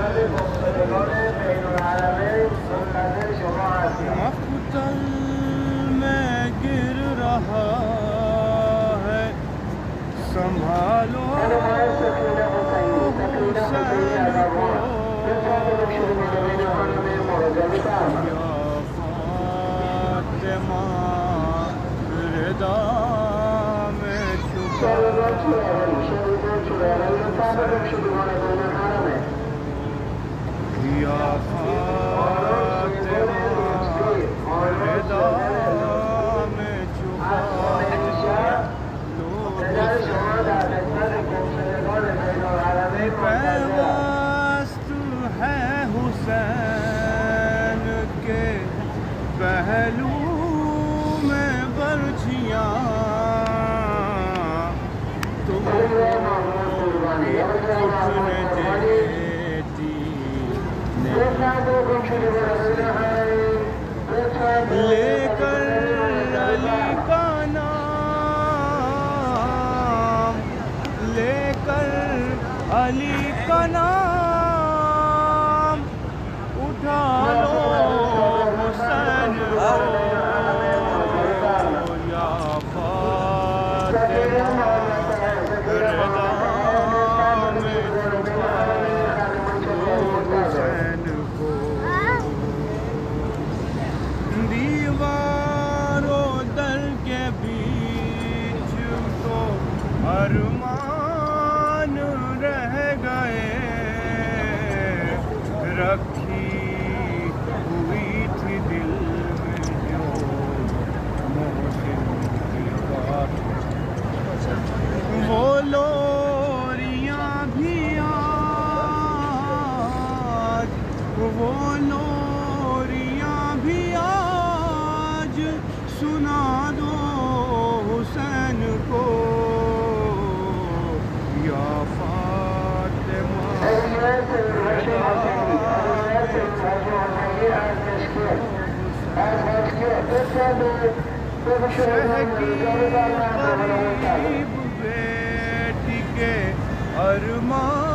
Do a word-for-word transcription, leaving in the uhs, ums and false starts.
مقتل میں گر رہا ہے سنبھالو حسین کو یا فاطمہ رضا میں چھپا یا فاطمہ رضا میں چھپا پیوست ہے حسین کے پہلو میں برچھیاں تم اٹھنے دیتی لے کر علی کا نام لے کر علی کا نام اٹھا لو حسین کو یا فاطمہ رضا میں چھپا لو حسین کو دیوار و در کے بیچ تو ارمان رہ گئے رکھی ہوئی تھی دل میں جو محسن کی بات وہ لوریاں بھی آج وہ لوریاں بھی آج سنا دو حسین کو یا فاطمہ شہ کی قریب بیٹی کے ارمان